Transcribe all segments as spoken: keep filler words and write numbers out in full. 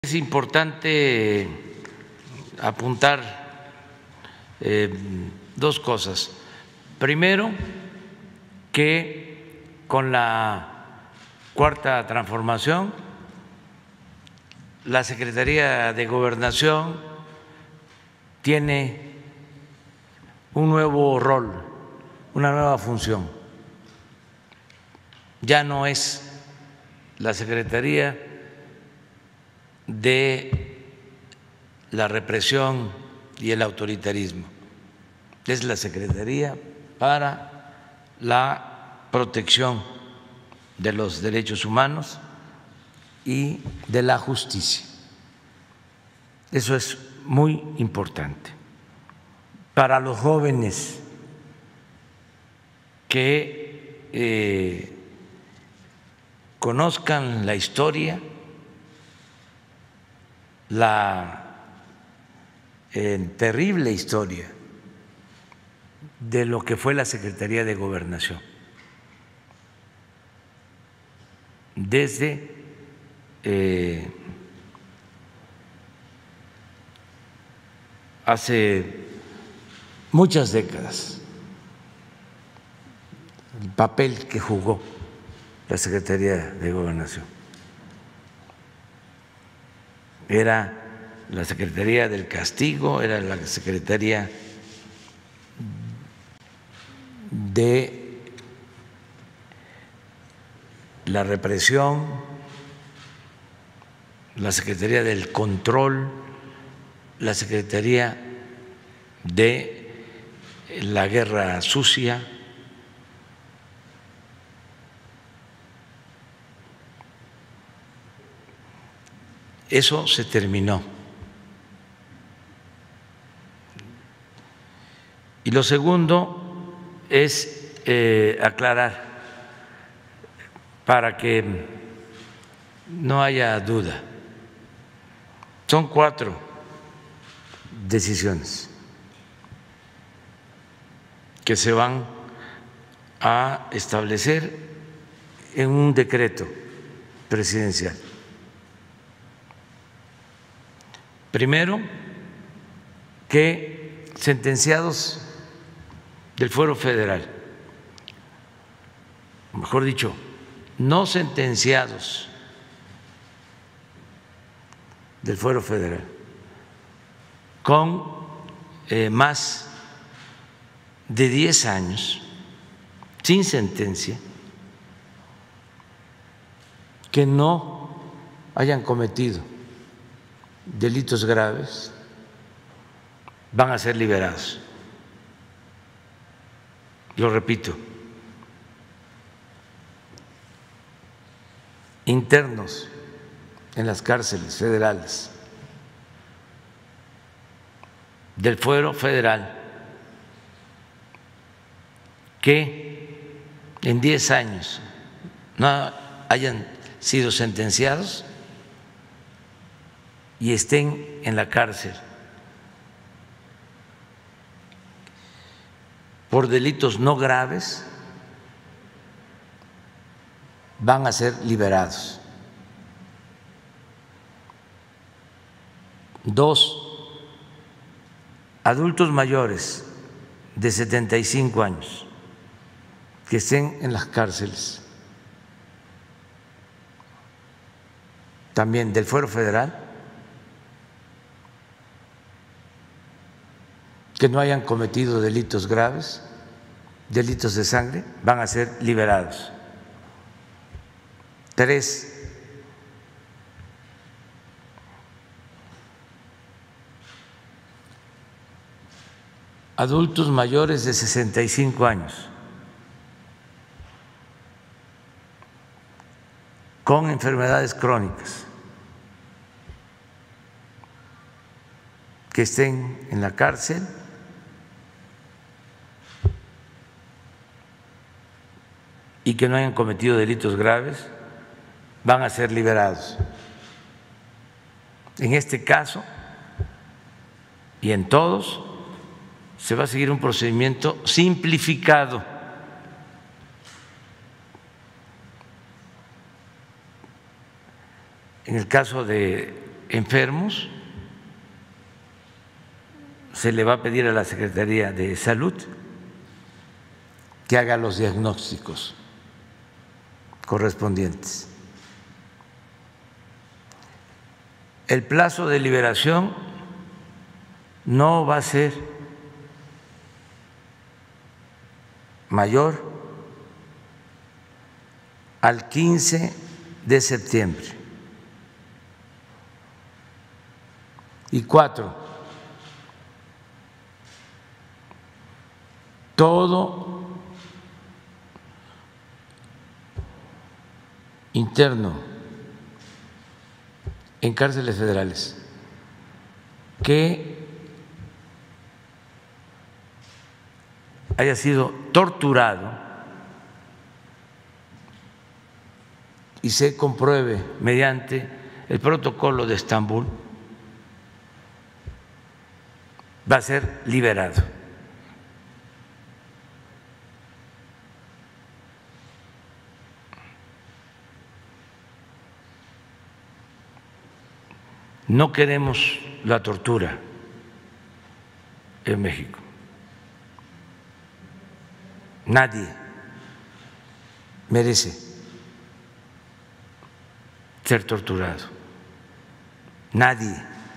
Es importante apuntar eh, dos cosas. Primero, que con la Cuarta Transformación, la Secretaría de Gobernación tiene un nuevo rol, una nueva función. Ya no es la Secretaría de la represión y el autoritarismo, es la Secretaría para la protección de los derechos humanos y de la justicia. Eso es muy importante. Para los jóvenes que eh, conozcan la historia, la eh, terrible historia de lo que fue la Secretaría de Gobernación, desde eh, hace muchas décadas, el papel que jugó la Secretaría de Gobernación. Era la Secretaría del Castigo, era la Secretaría de la Represión, la Secretaría del Control, la Secretaría de la Guerra Sucia. Eso se terminó. Y lo segundo es eh, aclarar, para que no haya duda, son cuatro decisiones que se van a establecer en un decreto presidencial. Primero, que sentenciados del Fuero Federal, mejor dicho, no sentenciados del Fuero Federal, con eh, más de diez años, sin sentencia, que no hayan cometido delitos graves, van a ser liberados. Lo repito, internos en las cárceles federales del Fuero Federal que en diez años no hayan sido sentenciados y estén en la cárcel por delitos no graves, van a ser liberados. Dos, adultos mayores de setenta y cinco años que estén en las cárceles, también del Fuero Federal, que no hayan cometido delitos graves, delitos de sangre, van a ser liberados. Tres, adultos mayores de sesenta y cinco años con enfermedades crónicas que estén en la cárcel y que no hayan cometido delitos graves, van a ser liberados. En este caso y en todos se va a seguir un procedimiento simplificado. En el caso de enfermos, se le va a pedir a la Secretaría de Salud que haga los diagnósticos correspondientes. El plazo de liberación no va a ser mayor al quince de septiembre. Y cuatro, todo interno en cárceles federales que haya sido torturado y se compruebe mediante el protocolo de Estambul, va a ser liberado. No queremos la tortura en México. Nadie merece ser torturado. Nadie.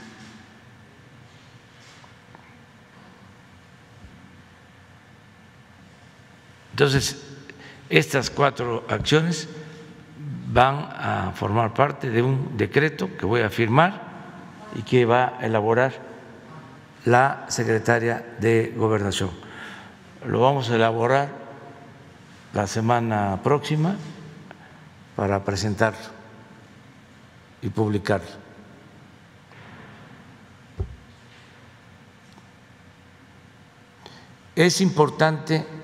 Entonces, estas cuatro acciones van a formar parte de un decreto que voy a firmar y que va a elaborar la secretaria de Gobernación. Lo vamos a elaborar la semana próxima para presentarlo y publicarlo. Es importante